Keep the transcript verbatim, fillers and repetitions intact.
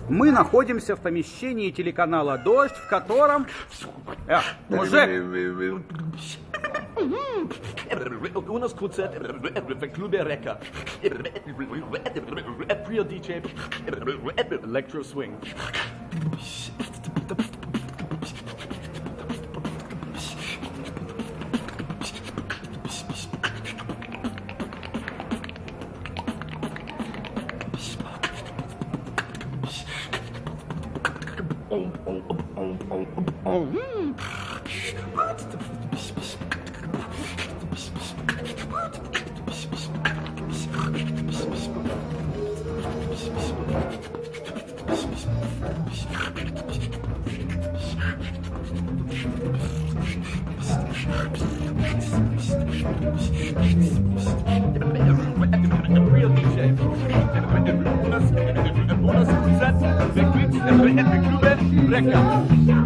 Мы находимся в помещении телеканала «Дождь», в котором... Э, мужик! У нас концерт в клубе «Река». April ди джей, Electro Swing. April ди джей. У нас концерт в клубе «Река».